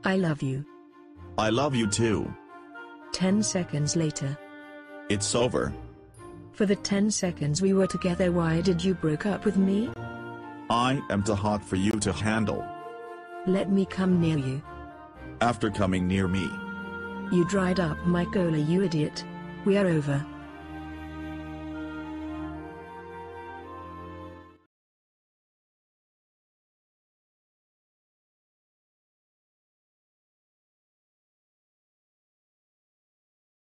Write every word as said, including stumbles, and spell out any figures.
I love you. I love you too. Ten seconds later. It's over. For the ten seconds we were together, why did you break up with me? I am too hot for you to handle. Let me come near you. After coming near me, You dried up my cola, you idiot. We are over.